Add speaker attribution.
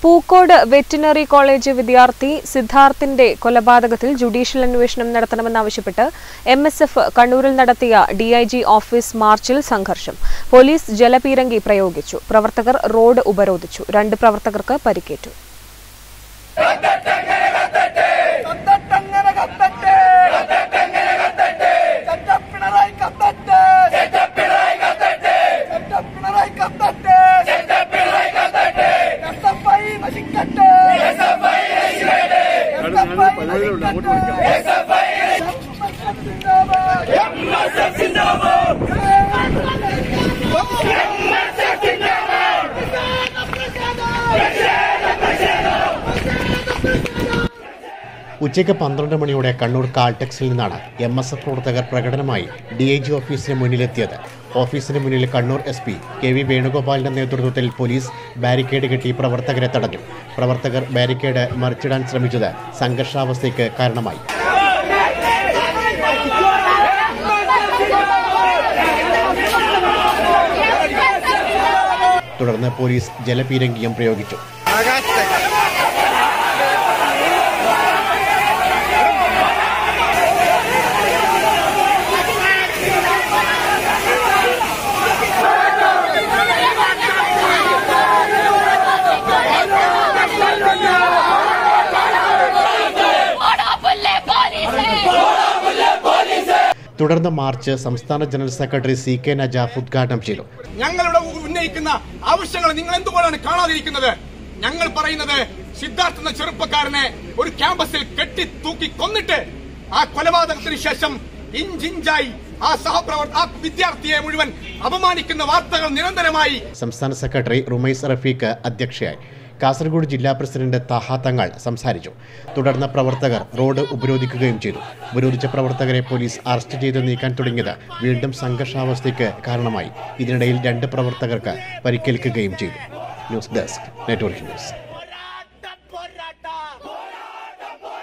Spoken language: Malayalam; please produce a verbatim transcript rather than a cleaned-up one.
Speaker 1: പൂക്കോട് വെറ്റിനറി കോളേജ് വിദ്യാർത്ഥി സിദ്ധാർത്ഥിന്റെ കൊലപാതകത്തിൽ ജുഡീഷ്യൽ അന്വേഷണം നടത്തണമെന്നാവശ്യപ്പെട്ട് എം എസ് എഫ് കണ്ണൂരിൽ നടത്തിയ ഡിഐജി ഓഫീസ് മാർച്ചിൽ സംഘർഷം. പോലീസ് ജലപീരങ്കി പ്രയോഗിച്ചു. പ്രവർത്തകർ റോഡ് ഉപരോധിച്ചു. രണ്ട് പ്രവർത്തകർക്ക് പരിക്കേറ്റു.
Speaker 2: ഉച്ചയ്ക്ക് പന്ത്രണ്ട് മണിയോടെ കണ്ണൂർ കാൾടെക്സിൽ നിന്നാണ് എം എസ് എഫ് പ്രവർത്തകർ പ്രകടനമായി ഡി ഐ ജി ഓഫീസിന് മുന്നിലെത്തിയത്. ഓഫീസിന് മുന്നിൽ Kannur S P K V വേണുഗോപാലിന്റെ നേതൃത്വത്തിൽ പോലീസ് ബാരിക്കേഡ് കെട്ടി പ്രവർത്തകരെ തടഞ്ഞു. പ്രവർത്തകർ ബാരിക്കേഡ് മറിച്ചിടാൻ ശ്രമിച്ചത് സംഘർഷാവസ്ഥയ്ക്ക് കാരണമായി. തുടർന്ന് പോലീസ് ജലപീരങ്കിയും പ്രയോഗിച്ചു. തുടർന്ന് മാർച്ച് സംസ്ഥാന general secretary C K Najaf ഉദ്ഘാടനം ചെയ്തു.
Speaker 3: ഞങ്ങളുടെ ഉന്നയിക്കുന്ന ആവശ്യങ്ങൾ നിങ്ങൾ എന്തുകൊണ്ടാണ് കാണാതിരിക്കുന്നത്? ഞങ്ങൾ പറയുന്നത് സിദ്ധാർത്ഥ എന്ന ചെറുപ്പക്കാരനെ ഒരു ക്യാമ്പസിൽ കെട്ടി തൂക്കി കൊന്നിട്ട് ആ കൊലപാതകത്തിന് ശേഷം ഇഞ്ചിഞ്ചായി ആ സഹപ്രവർത്തക ആ വിദ്യാർത്ഥിയെ മുഴുവൻ അപമാനിക്കുന്ന വാർത്തകൾ നിരന്തരമായി.
Speaker 2: സംസ്ഥാന സെക്രട്ടറി റുമൈസ് റഫീഖ് അധ്യക്ഷയായി. കാസർഗോഡ് ജില്ലാ പ്രസിഡന്റ് താഹ തങ്ങൾ സംസാരിച്ചു. തുടർന്ന് പ്രവർത്തകർ റോഡ് ഉപരോധിക്കുകയും ചെയ്തു. ഉപരോധിച്ച പ്രവർത്തകരെ പോലീസ് അറസ്റ്റ് ചെയ്ത് നീക്കാൻ തുടങ്ങിയത് വീണ്ടും സംഘർഷാവസ്ഥയ്ക്ക് കാരണമായി. ഇതിനിടയിൽ രണ്ട് പ്രവർത്തകർക്ക് പരിക്കേൽക്കുകയും ചെയ്തു. News desk network news.